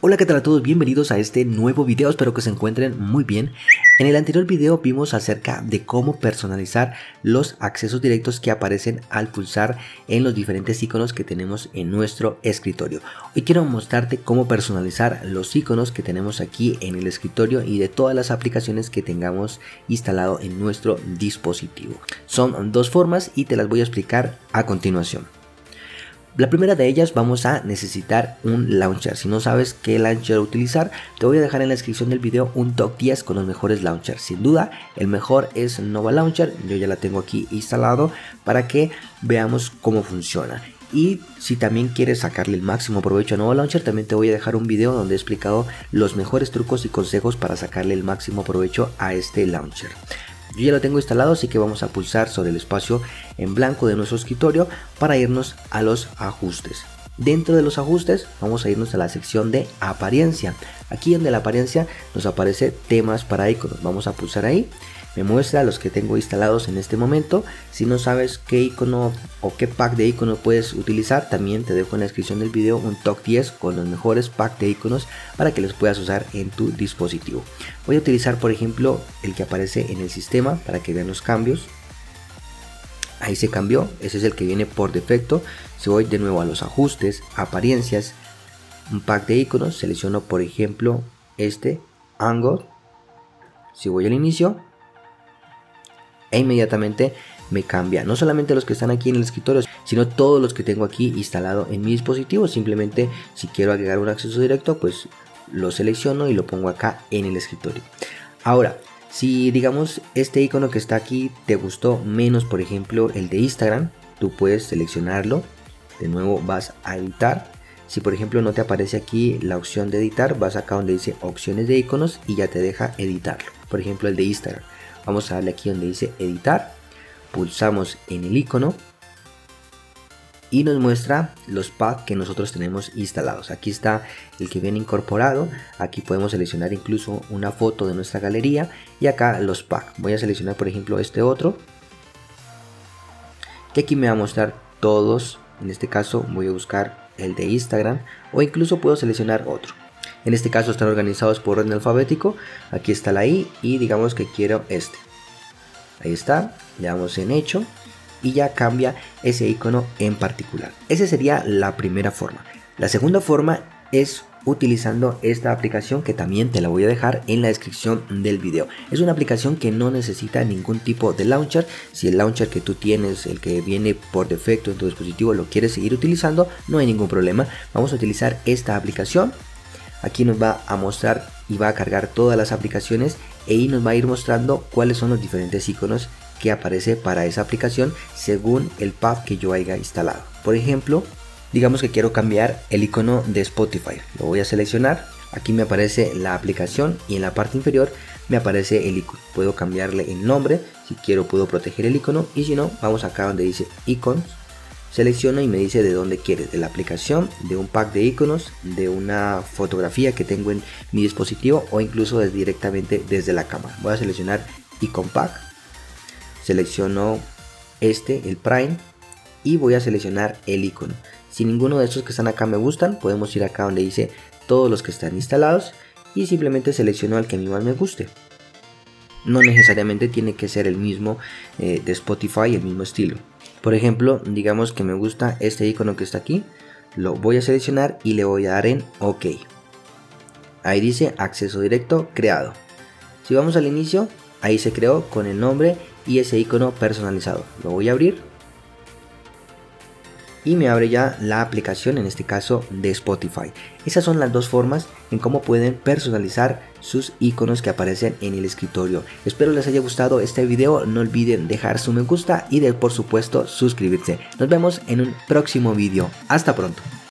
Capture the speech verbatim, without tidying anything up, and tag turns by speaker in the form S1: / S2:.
S1: Hola, ¿qué tal a todos? Bienvenidos a este nuevo video, espero que se encuentren muy bien. En el anterior video vimos acerca de cómo personalizar los accesos directos que aparecen al pulsar en los diferentes iconos que tenemos en nuestro escritorio. Hoy quiero mostrarte cómo personalizar los iconos que tenemos aquí en el escritorio y de todas las aplicaciones que tengamos instalado en nuestro dispositivo. Son dos formas y te las voy a explicar a continuación. La primera de ellas, vamos a necesitar un launcher. Si no sabes qué launcher utilizar, te voy a dejar en la descripción del video un top diez con los mejores launchers. Sin duda, el mejor es Nova Launcher. Yo ya la tengo aquí instalado para que veamos cómo funciona. Y si también quieres sacarle el máximo provecho a Nova Launcher, también te voy a dejar un video donde he explicado los mejores trucos y consejos para sacarle el máximo provecho a este launcher. Yo ya lo tengo instalado, así que vamos a pulsar sobre el espacio en blanco de nuestro escritorio para irnos a los ajustes. Dentro de los ajustes vamos a irnos a la sección de apariencia. Aquí donde la apariencia nos aparece temas para iconos. Vamos a pulsar ahí. Me muestra los que tengo instalados en este momento. Si no sabes qué icono o qué pack de iconos puedes utilizar, también te dejo en la descripción del video un top diez con los mejores pack de iconos para que los puedas usar en tu dispositivo. Voy a utilizar, por ejemplo, el que aparece en el sistema para que vean los cambios. Ahí se cambió, ese es el que viene por defecto. Si voy de nuevo a los ajustes, apariencias, un pack de iconos, selecciono por ejemplo este Angle. Si voy al inicio, e inmediatamente me cambia no solamente los que están aquí en el escritorio, sino todos los que tengo aquí instalado en mi dispositivo. Simplemente, si quiero agregar un acceso directo, pues lo selecciono y lo pongo acá en el escritorio. Ahora, si digamos este icono que está aquí te gustó menos, por ejemplo el de Instagram, tú puedes seleccionarlo. De nuevo vas a editar. Si por ejemplo no te aparece aquí la opción de editar, vas acá donde dice opciones de iconos y ya te deja editarlo. Por ejemplo el de Instagram, vamos a darle aquí donde dice editar, pulsamos en el icono y nos muestra los packs que nosotros tenemos instalados. Aquí está el que viene incorporado. Aquí podemos seleccionar incluso una foto de nuestra galería y acá los packs. Voy a seleccionar por ejemplo este otro, que aquí me va a mostrar todos. En este caso voy a buscar el de Instagram, o incluso puedo seleccionar otro. En este caso están organizados por orden alfabético. Aquí está la I y digamos que quiero este. Ahí está, le damos en hecho y ya cambia ese icono en particular. Esa sería la primera forma. La segunda forma es utilizando esta aplicación, que también te la voy a dejar en la descripción del video. Es una aplicación que no necesita ningún tipo de launcher. Si el launcher que tú tienes, el que viene por defecto en tu dispositivo, lo quieres seguir utilizando, no hay ningún problema. Vamos a utilizar esta aplicación. Aquí nos va a mostrar y va a cargar todas las aplicaciones e ahí nos va a ir mostrando cuáles son los diferentes iconos que aparece para esa aplicación según el pack que yo haya instalado. Por ejemplo, digamos que quiero cambiar el icono de Spotify. Lo voy a seleccionar. Aquí me aparece la aplicación y en la parte inferior me aparece el icono. Puedo cambiarle el nombre. Si quiero puedo proteger el icono y si no, vamos acá donde dice Icons. Selecciono y me dice de dónde quieres, de la aplicación, de un pack de iconos, de una fotografía que tengo en mi dispositivo o incluso de, directamente desde la cámara. Voy a seleccionar Icon Pack, selecciono este, el Prime, y voy a seleccionar el icono. Si ninguno de estos que están acá me gustan, podemos ir acá donde dice todos los que están instalados y simplemente selecciono al que a mí más me guste. No necesariamente tiene que ser el mismo eh, de Spotify, el mismo estilo. Por ejemplo, digamos que me gusta este icono que está aquí, lo voy a seleccionar y le voy a dar en OK. Ahí dice acceso directo creado. Si vamos al inicio, ahí se creó con el nombre y ese icono personalizado. Lo voy a abrir y me abre ya la aplicación, en este caso de Spotify. Esas son las dos formas en cómo pueden personalizar sus iconos que aparecen en el escritorio. Espero les haya gustado este video. No olviden dejar su me gusta y de por supuesto suscribirse. Nos vemos en un próximo video. Hasta pronto.